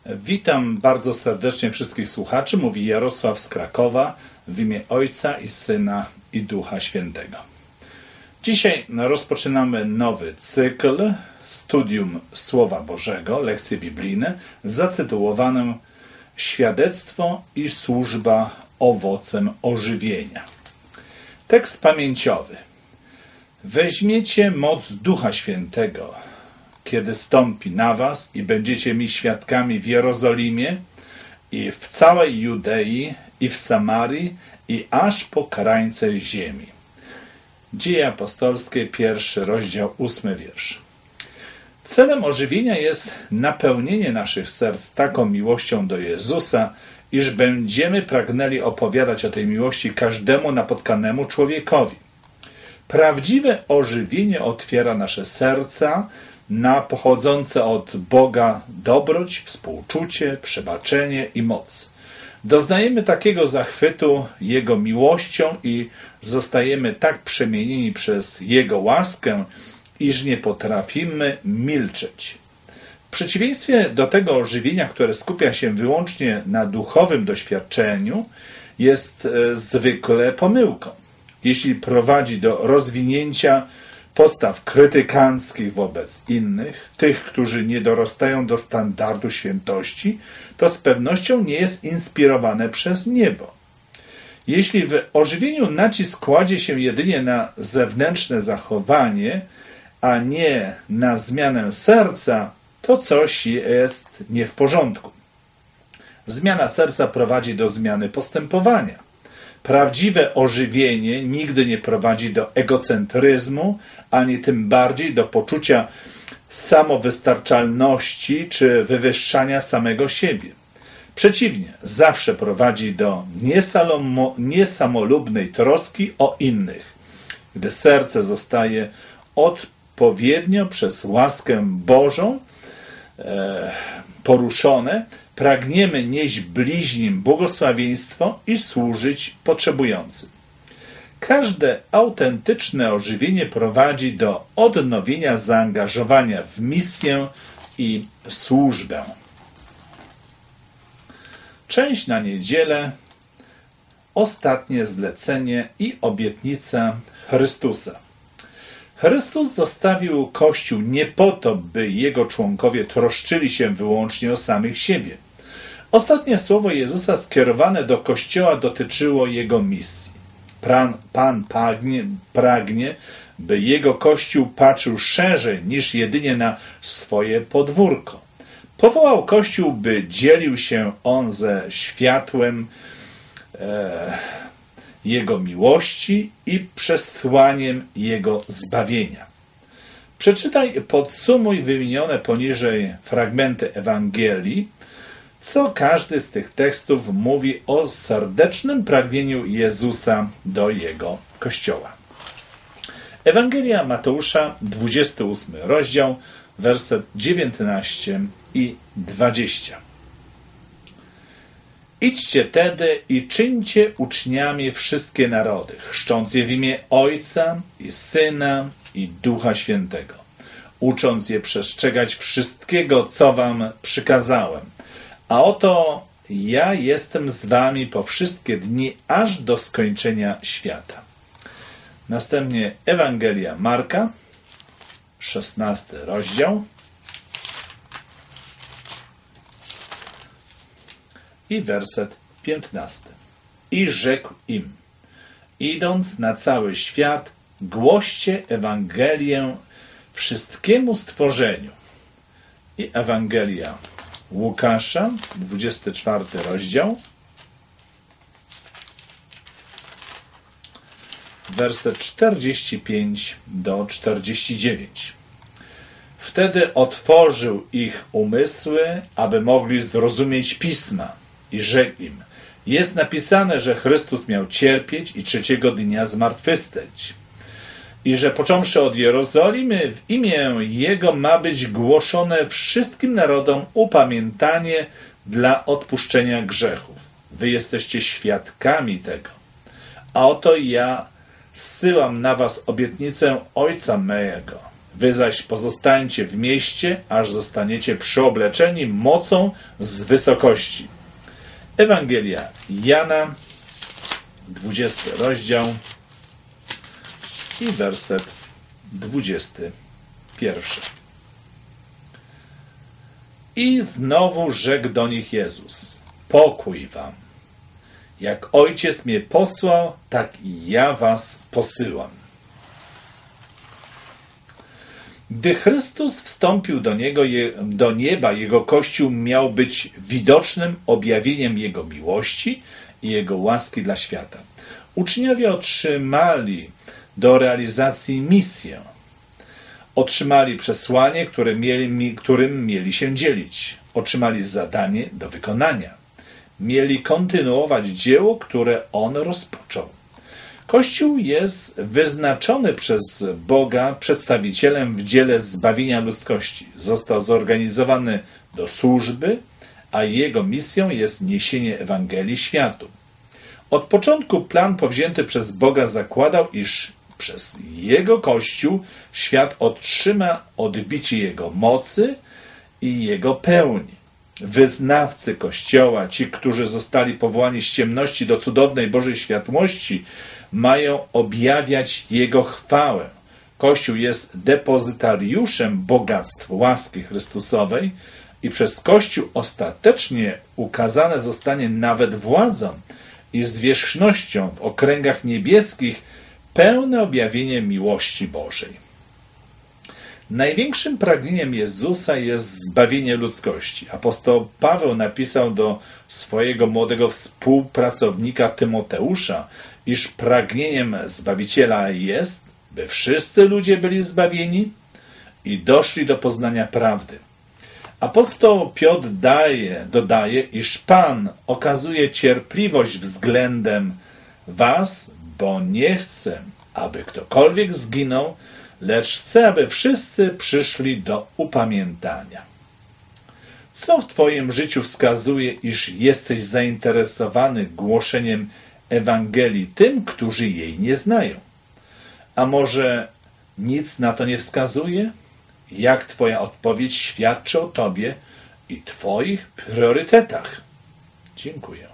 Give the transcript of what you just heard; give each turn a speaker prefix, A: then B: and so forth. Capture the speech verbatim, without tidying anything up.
A: Witam bardzo serdecznie wszystkich słuchaczy. Mówi Jarosław z Krakowa w imię Ojca i Syna i Ducha Świętego. Dzisiaj rozpoczynamy nowy cykl Studium Słowa Bożego, lekcje biblijne, zatytułowaną Świadectwo i służba owocem ożywienia. Tekst pamięciowy. Weźmiecie moc Ducha Świętego, kiedy stąpi na was i będziecie mi świadkami w Jerozolimie i w całej Judei i w Samarii i aż po krańce ziemi. Dzieje apostolskie, pierwszy rozdział, ósmy wiersz. Celem ożywienia jest napełnienie naszych serc taką miłością do Jezusa, iż będziemy pragnęli opowiadać o tej miłości każdemu napotkanemu człowiekowi. Prawdziwe ożywienie otwiera nasze serca na pochodzące od Boga dobroć, współczucie, przebaczenie i moc. Doznajemy takiego zachwytu Jego miłością i zostajemy tak przemienieni przez Jego łaskę, iż nie potrafimy milczeć. W przeciwieństwie do tego ożywienia, które skupia się wyłącznie na duchowym doświadczeniu, jest e, zwykle pomyłką. Jeśli prowadzi do rozwinięcia postaw krytykanckich wobec innych, tych, którzy nie dorastają do standardu świętości, to z pewnością nie jest inspirowane przez niebo. Jeśli w ożywieniu nacisk kładzie się jedynie na zewnętrzne zachowanie, a nie na zmianę serca, to coś jest nie w porządku. Zmiana serca prowadzi do zmiany postępowania. Prawdziwe ożywienie nigdy nie prowadzi do egocentryzmu, ani tym bardziej do poczucia samowystarczalności czy wywyższania samego siebie. Przeciwnie, zawsze prowadzi do niesamolubnej troski o innych. Gdy serce zostaje odpowiednio przez łaskę Bożą e, poruszone, pragniemy nieść bliźnim błogosławieństwo i służyć potrzebującym. Każde autentyczne ożywienie prowadzi do odnowienia zaangażowania w misję i służbę. Część na niedzielę, ostatnie zlecenie i obietnica Chrystusa. Chrystus zostawił Kościół nie po to, by jego członkowie troszczyli się wyłącznie o samych siebie. Ostatnie słowo Jezusa skierowane do Kościoła dotyczyło jego misji. Pan, Pan pragnie, pragnie, by jego Kościół patrzył szerzej niż jedynie na swoje podwórko. Powołał Kościół, by dzielił się on ze światłem e, Jego miłości i przesłaniem Jego zbawienia. Przeczytaj, podsumuj wymienione poniżej fragmenty Ewangelii, co każdy z tych tekstów mówi o serdecznym pragnieniu Jezusa do Jego Kościoła. Ewangelia Mateusza, dwudziesty ósmy rozdział, werset dziewiętnasty i dwudziesty. Idźcie tedy i czyńcie uczniami wszystkie narody, chrzcząc je w imię Ojca i Syna i Ducha Świętego, ucząc je przestrzegać wszystkiego, co wam przykazałem. A oto ja jestem z wami po wszystkie dni, aż do skończenia świata. Następnie Ewangelia Marka, szesnasty rozdział i werset piętnasty. I rzekł im, idąc na cały świat, głoście Ewangelię wszystkiemu stworzeniu. I Ewangelia Łukasza, dwudziesty czwarty rozdział, werset czterdziesty piąty do czterdziestego dziewiątego. Wtedy otworzył ich umysły, aby mogli zrozumieć Pisma i rzekł im, jest napisane, że Chrystus miał cierpieć i trzeciego dnia zmartwychwstać i że począwszy od Jerozolimy w imię Jego ma być głoszone wszystkim narodom upamiętanie dla odpuszczenia grzechów. Wy jesteście świadkami tego. A oto ja zsyłam na was obietnicę Ojca mego. Wy zaś pozostańcie w mieście, aż zostaniecie przyobleczeni mocą z wysokości. Ewangelia Jana, dwudziesty rozdział i werset dwudziesty pierwszy. I znowu rzekł do nich Jezus: pokój wam. Jak Ojciec mnie posłał, tak i ja was posyłam. Gdy Chrystus wstąpił do, niego, do nieba, Jego Kościół miał być widocznym objawieniem Jego miłości i Jego łaski dla świata. Uczniowie otrzymali do realizacji misję. Otrzymali przesłanie, które mieli, którym mieli się dzielić. Otrzymali zadanie do wykonania. Mieli kontynuować dzieło, które On rozpoczął. Kościół jest wyznaczony przez Boga przedstawicielem w dziele zbawienia ludzkości. Został zorganizowany do służby, a jego misją jest niesienie Ewangelii światu. Od początku plan powzięty przez Boga zakładał, iż przez Jego Kościół świat otrzyma odbicie Jego mocy i Jego pełni. Wyznawcy Kościoła, ci, którzy zostali powołani z ciemności do cudownej Bożej światłości, mają objawiać Jego chwałę. Kościół jest depozytariuszem bogactw łaski Chrystusowej i przez Kościół ostatecznie ukazane zostanie nawet władzą i zwierzchnością w okręgach niebieskich pełne objawienie miłości Bożej. Największym pragnieniem Jezusa jest zbawienie ludzkości. Apostoł Paweł napisał do swojego młodego współpracownika Tymoteusza, iż pragnieniem Zbawiciela jest, by wszyscy ludzie byli zbawieni i doszli do poznania prawdy. Apostoł Piotr daje, dodaje, iż Pan okazuje cierpliwość względem was, bo nie chce, aby ktokolwiek zginął, lecz chce, aby wszyscy przyszli do upamiętania. Co w twoim życiu wskazuje, iż jesteś zainteresowany głoszeniem Ewangelii tym, którzy jej nie znają? A może nic na to nie wskazuje? Jak twoja odpowiedź świadczy o tobie i twoich priorytetach? Dziękuję.